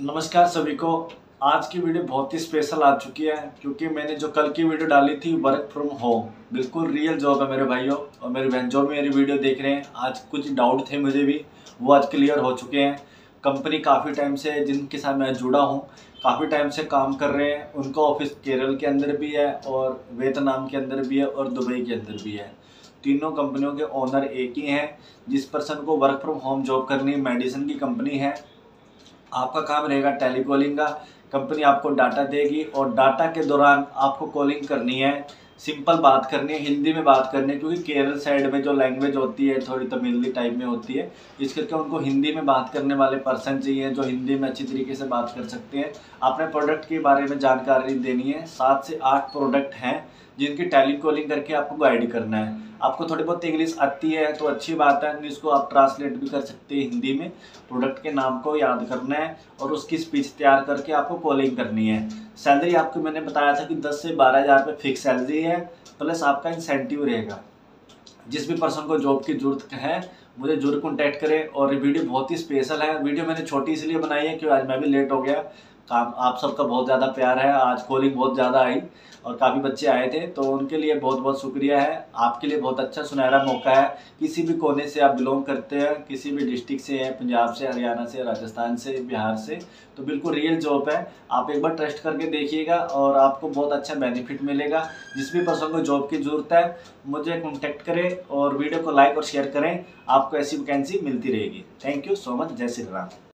नमस्कार सभी को। आज की वीडियो बहुत ही स्पेशल आ चुकी है क्योंकि मैंने जो कल की वीडियो डाली थी वर्क फ्रॉम होम, बिल्कुल रियल जॉब है मेरे भाइयों और मेरी बहन जो भी मेरी वीडियो देख रहे हैं। आज कुछ डाउट थे मुझे भी, वो आज क्लियर हो चुके हैं। कंपनी काफ़ी टाइम से जिनके साथ मैं जुड़ा हूँ, काफ़ी टाइम से काम कर रहे हैं। उनका ऑफिस केरल के अंदर भी है और वियतनाम के अंदर भी है और दुबई के अंदर भी है। तीनों कंपनियों के ओनर एक ही हैं। जिस पर्सन को वर्क फ्रॉम होम जॉब करनी, मेडिसिन की कंपनी है, आपका काम रहेगा टेलीकॉलिंग का। कंपनी आपको डाटा देगी और डाटा के दौरान आपको कॉलिंग करनी है, सिंपल बात करनी है, हिंदी में बात करनी है क्योंकि केरल साइड में जो लैंग्वेज होती है थोड़ी तमिली टाइप में होती है। इस करके उनको हिंदी में बात करने वाले पर्सन चाहिए जो हिंदी में अच्छी तरीके से बात कर सकते हैं। अपने प्रोडक्ट के बारे में जानकारी देनी है। 7 से 8 प्रोडक्ट हैं जिनकी टेलीकॉलिंग करके आपको गाइड करना है। आपको थोड़ी बहुत इंग्लिश आती है तो अच्छी बात है, इंग्लिश को आप ट्रांसलेट भी कर सकते हैं हिंदी में। प्रोडक्ट के नाम को याद करना है और उसकी स्पीच तैयार करके आपको कॉलिंग करनी है। सैलरी आपको मैंने बताया था कि 10 से 12 हज़ार रुपये फिक्स सैलरी है, प्लस आपका इंसेंटिव रहेगा। जिस भी पर्सन को जॉब की जरूरत है मुझे जरूर कॉन्टैक्ट करें। और ये वीडियो बहुत ही स्पेशल है। वीडियो मैंने छोटी इसलिए बनाई है क्योंकि आज मैं भी लेट हो गया। काम आप सबका बहुत ज़्यादा प्यार है, आज कॉलिंग बहुत ज़्यादा आई और काफ़ी बच्चे आए थे तो उनके लिए बहुत बहुत शुक्रिया है। आपके लिए बहुत अच्छा सुनहरा मौका है। किसी भी कोने से आप बिलोंग करते हैं, किसी भी डिस्ट्रिक्ट से हैं, पंजाब से, हरियाणा से, राजस्थान से, बिहार से, तो बिल्कुल रियल जॉब है। आप एक बार ट्रस्ट करके देखिएगा और आपको बहुत अच्छा बेनिफिट मिलेगा। जिस भी पर्सन को जॉब की ज़रूरत है मुझे कॉन्टैक्ट करें और वीडियो को लाइक और शेयर करें। आपको ऐसी वैकेंसी मिलती रहेगी। Thank you so much. जय श्री राम।